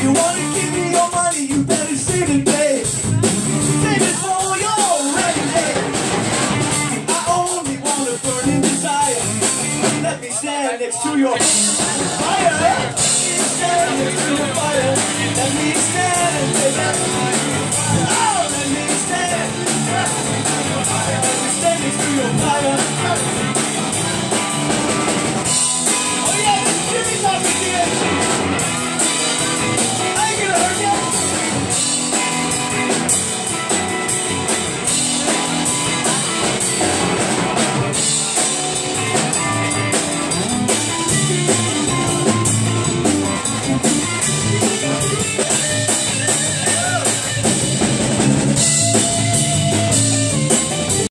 you wanna give me your money, you better save it, babe. Save it for your rainy day. I only want a burning desire. Let me stand next to your fire.